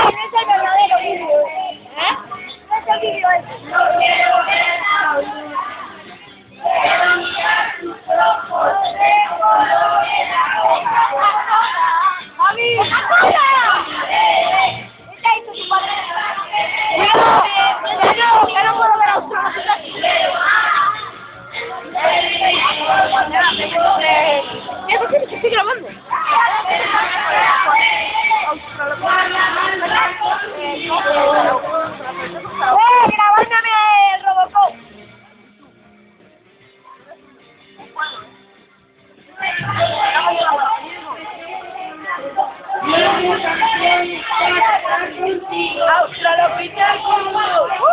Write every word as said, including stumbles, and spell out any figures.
no es el verdadero vídeo. ¿Eh? No es el vídeo ese. No quiero ver la luz. Quiero mirar tus ojos de colores. ¡Mami! ¡Coca-Cola! ¿Qué hizo tu padre? ¡No! ¡Ya no! ¡Ya no puedo ver a otro! ¿Qué? ¿Por qué te estoy grabando? ¡Eh! ¡Grabándome el Robocop! ¡Australopithecus!